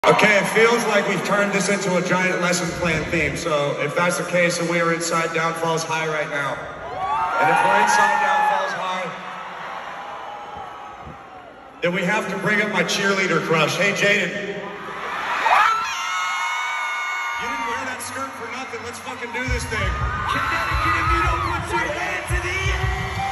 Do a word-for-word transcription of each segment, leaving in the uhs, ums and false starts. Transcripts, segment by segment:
Okay, it feels like we've turned this into a giant lesson plan theme, so if that's the case, then we are inside Downfalls High right now. And if we're inside Downfalls High, then we have to bring up my cheerleader crush. Hey, Jaden. You didn't wear that skirt for nothing. Let's fucking do this thing. Connecticut, if you don't put your hands in the air.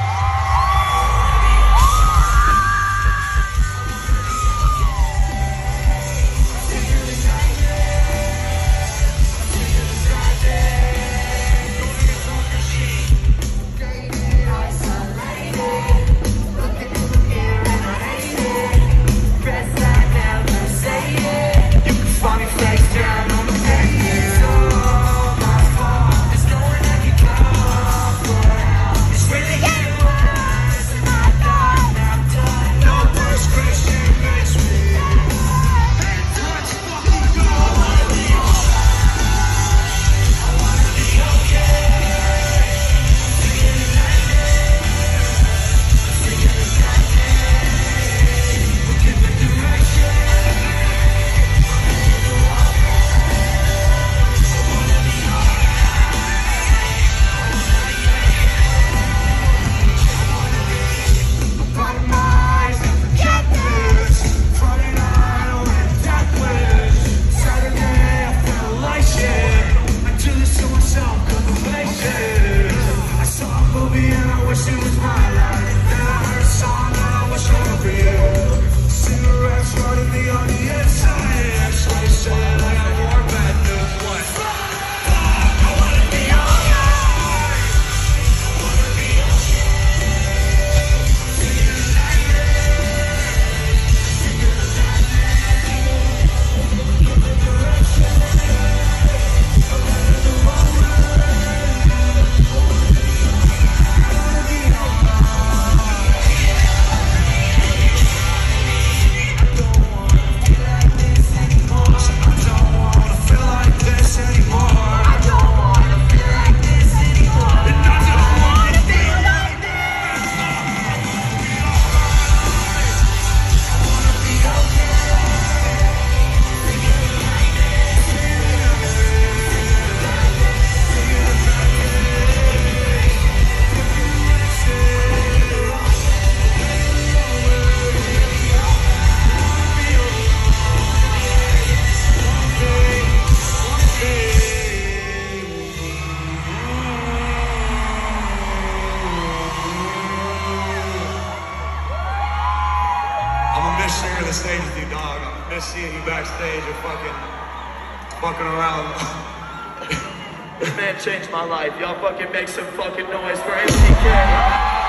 Sharing the stage with you, dog. I miss seeing you backstage and fucking fucking around. This man changed my life. Y'all fucking make some fucking noise for M C K.